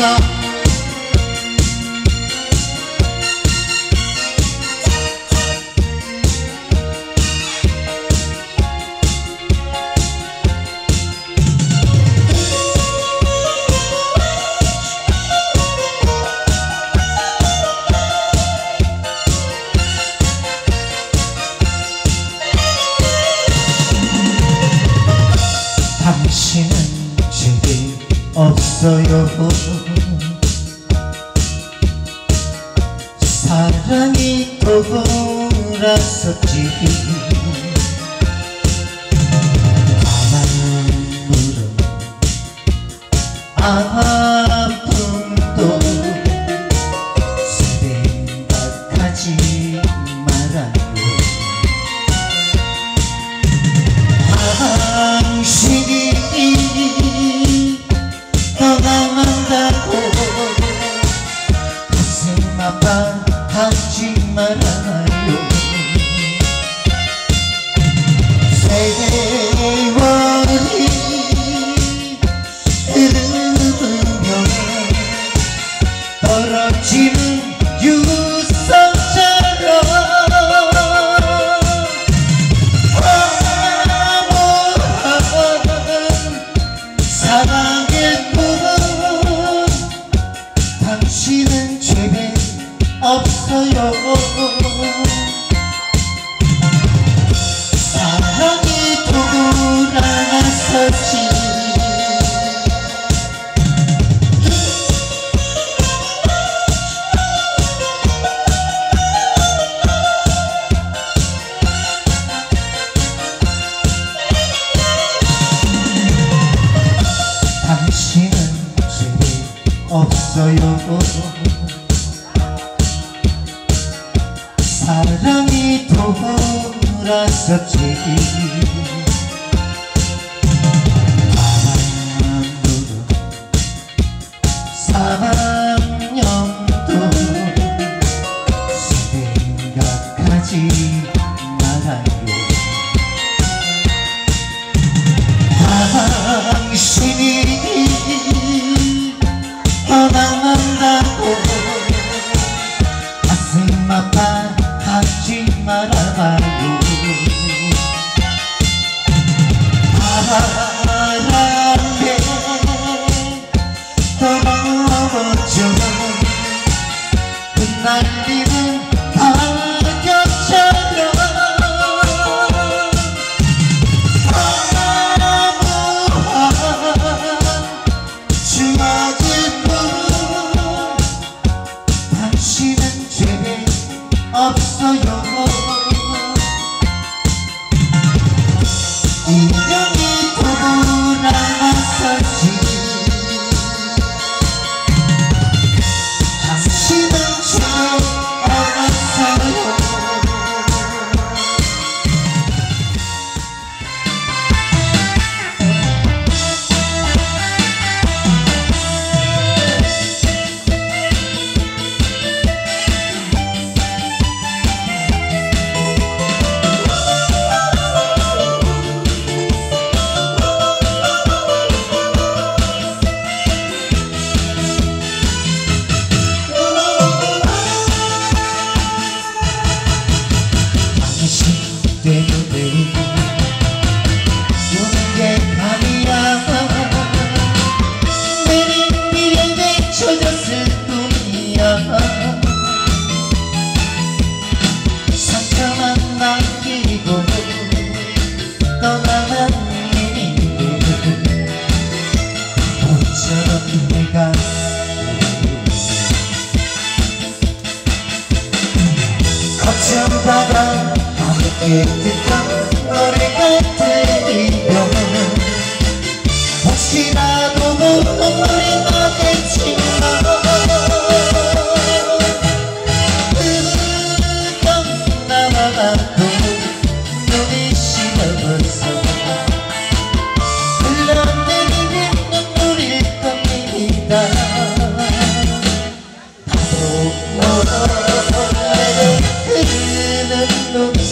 당신은 제게 없어요. 사랑이 돌아섰지. 바람으로 아픔도 생각하지 말아요. 당신이 떠나간다고 가슴 아파하지 말아요. 세월이 흐르면 떨어지는 유성처럼 사랑일 뿐 당신은 제게 없어요. 사랑이 돌아섰지. 당신은 제게 없어요. 사랑이 돌아섰지. 바람으로 3년도 생각하지 말아요. 당신이 떠나간다고 가슴 아파하지 말아봐요. 바람에 떨어져 흩날리는 낙엽처럼 추억일 뿐 당신은 제게 없어요. 인연이 돌아섰지. 당신은 제게 없어요. 때문에 우는 게 아니야. 내린 비에 맺혀졌을 뿐이야. 상처만 남기고 떠나간 일인데 모처럼 내가 걱정받아 함께 듣던 노래가 들리면 혹시라도 눈물이 나겠지만 흘렀던 나와도 눈이 시려서 흘러내리는 눈물일 겁니다. 나도 흐르는 눈물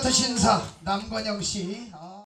신사 남건영 씨.